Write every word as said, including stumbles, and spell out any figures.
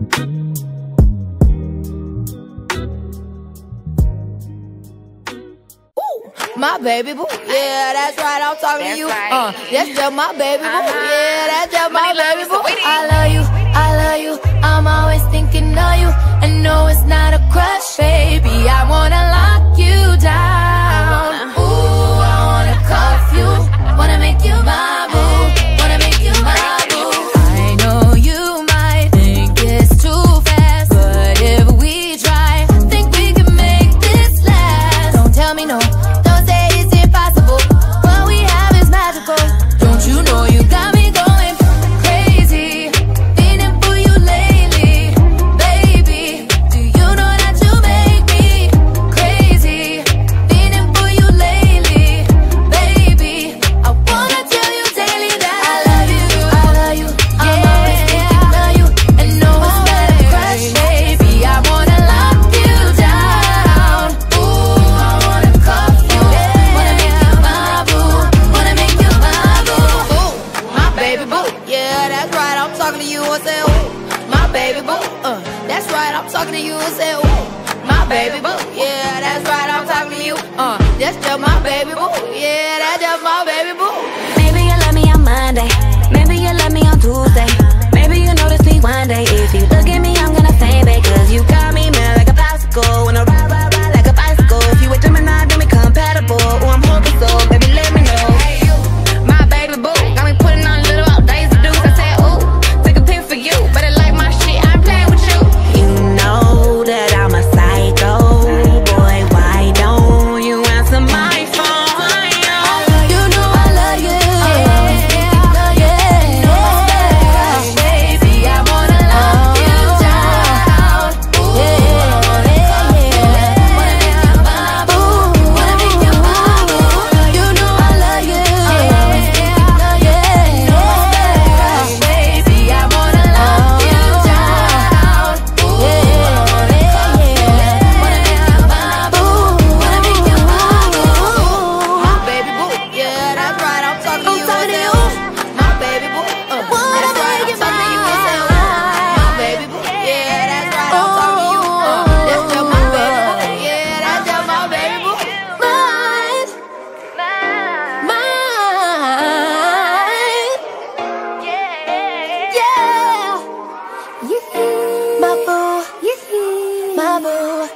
My baby boo, yeah, that's right, I'm talking That's to you. right. Uh, that's just my baby boo, Uh-huh. yeah, that's just my Money, love, baby boo. sweetie. I love you, I love you, I'm always thinking of you. And no, it's not a crush, baby, I wanna lock you down. Ooh, I wanna cuff you, wanna make you my boo, wanna make you my boo. I know you might think it's too fast, but if we try, think we can make this last. Don't tell me no, don't say it's impossible, what we have is magical. Don't you know you got me going crazy, feeling for you lately, baby. Do you know that you make me crazy, feeling for you lately, baby. I wanna tell you daily that I love you, I love you, I'm always thinking of you. And no, it's not a crush, baby, I wanna lock you down. Ooh, I wanna cuff you, wanna make you my boo, wanna make you my boo. Ooh, my baby boo, yeah, that's right, I'm talking to you. I say, ooh, my baby boo, uh, that's right, I'm talking to you. I say, ooh, my baby boo, yeah, that's right, I'm talking to you. Uh, that's just my baby boo, yeah, that's just my baby boo. Baby, you love me on Monday,